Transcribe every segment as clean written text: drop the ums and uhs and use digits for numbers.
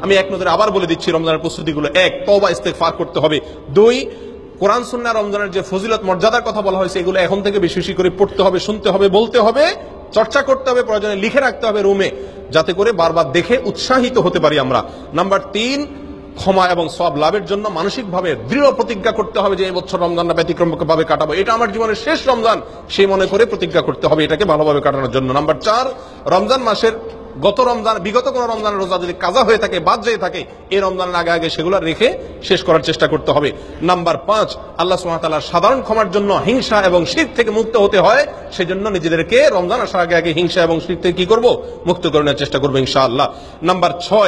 আমি এক নজরে আবার বলে দিচ্ছি রমজানের প্রস্তুতিগুলো। 1, তওবা ইস্তেগফার করতে হবে। 2, কোরআন সুন্নাহ রমজানের যে ফজিলত মর্যাদার কথা বলা হয়েছে এগুলো এখন থেকে বেশি বেশি করে পড়তে হবে, শুনতে হবে, বলতে হবে, চর্চা করতে হবে, প্রয়োজনে লিখে রাখতে হবে রুমে, যাতে করে বারবার দেখে উৎসাহিত হতে পারি আমরা। নাম্বার 3, ক্ষমা এবং সওয়াব লাভের জন্য মানসিকভাবে দৃঢ় প্রতিজ্ঞা করতে হবে যে এই বছর রমজানটা ব্যতিক্রমভাবে কাটাবো, এটা আমার জীবনের শেষ রমজান সেই মনে করে প্রতিজ্ঞা করতে হবে এটাকে ভালোভাবে কাটানোর জন্য। নাম্বার 4, রমজান মাসের বিগত কোন রমজানের রোজা যদি কাজা হয়ে থাকে, বাদ যেয়ে থাকে, এই রমজানের আগে আগে সেগুলো রেখে শেষ করার চেষ্টা করতে হবে। নাম্বার 5, আল্লাহ সুবহানাহু ওয়া তাআলার সাধারণ ক্ষমার জন্য হিংসা এবং শিরক থেকে মুক্ত হতে হয়, সেজন্য নিজেদেরকে রমজান আসার আগে আগে হিংসা এবং শিরক থেকে কি করব, মুক্ত করে নেওয়ার চেষ্টা করবো ইনশাআল্লাহ। নাম্বার 6,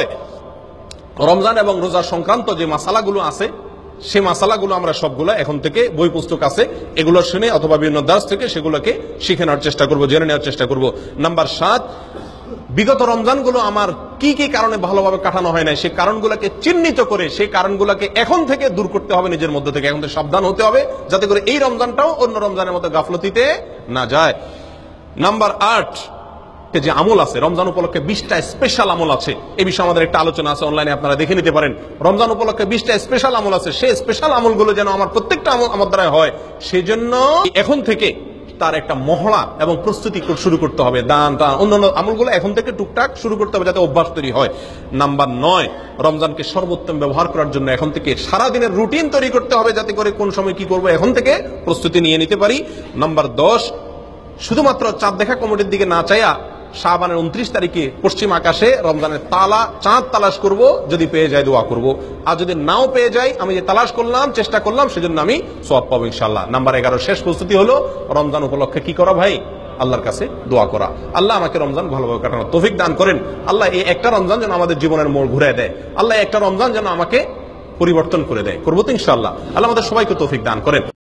রমজান এবং রোজা সংক্রান্ত যে মাসালাগুলো আছে সে মাসালাগুলো আমরা সবগুলো এখন থেকে বই পুস্তক আছে এগুলো শুনে অথবা বিভিন্ন দাস থেকে সেগুলোকে শিখে নেওয়ার চেষ্টা করব, জেনে নেওয়ার চেষ্টা করব। নাম্বার 7, বিগত রমজানগুলো আমার কি কি কারণে ভালোভাবে কাটানো হয় না সেই কারণগুলোকে চিহ্নিত করে সেই কারণগুলোকে এখন থেকে দূর করতে হবে, নিজের মধ্যে থেকে এখন থেকে সাবধান হতে হবে যাতে করে এই রমজানটাও অন্য রমজানের মতো গাফলতিতে না যায়। নাম্বার 8, যে আমল আছে রমজান উপলক্ষে 20টা স্পেশাল আমল আছে, এই বিষয়ে আমাদের একটা আলোচনা আছে, অনলাইনে আপনারা দেখে নিতে পারেন। রমজান উপলক্ষে 20টা স্পেশাল আমল আছে, সেই স্পেশাল আমলগুলো যেন আমার প্রত্যেকটা আমল আমার দ্বারা হয় সেজন্য এখন থেকে তার একটা মহড়া এবং প্রস্তুতি শুরু করতে হবে। দান টান অন্যান্য আমলগুলো এখন থেকে টুকটাক শুরু করতে হবে যাতে অভ্যাস তৈরি হয়। নাম্বার 9, রমজানকে সর্বোত্তম ব্যবহার করার জন্য এখন থেকে সারাদিনের রুটিন তৈরি করতে হবে যাতে করে কোন সময় কি করবো এখন থেকে প্রস্তুতি নিয়ে নিতে পারি। নাম্বার 10, শুধুমাত্র চাঁদ দেখা কমিটির দিকে না চাইয়া শাবানের 29 তারিখে পশ্চিম আকাশে রমজানের চাঁদ তালাশ করব, যদি পেয়ে যায় দোয়া করব, আর যদি নাও পেয়ে যাই আমি যে তালাশ করলাম চেষ্টা করলাম সেজন্য আমি সওয়াব পাবো ইনশাআল্লাহ। নাম্বার 11, শেষ প্রস্তুতি হলো রমজান উপলক্ষে কি করা ভাই, আল্লাহর কাছে দোয়া করা। আল্লাহ আমাকে রমজান ভালোভাবে কাটানোর তৌফিক দান করেন। আল্লাহ এই একটা রমজান যেন আমাদের জীবনের মোড় ঘুরে দেয়, আল্লাহ একটা রমজান যেন আমাকে পরিবর্তন করে দেয়, করবো তো ইনশাআল্লাহ। আল্লাহ আমাদের সবাইকে তৌফিক দান করেন।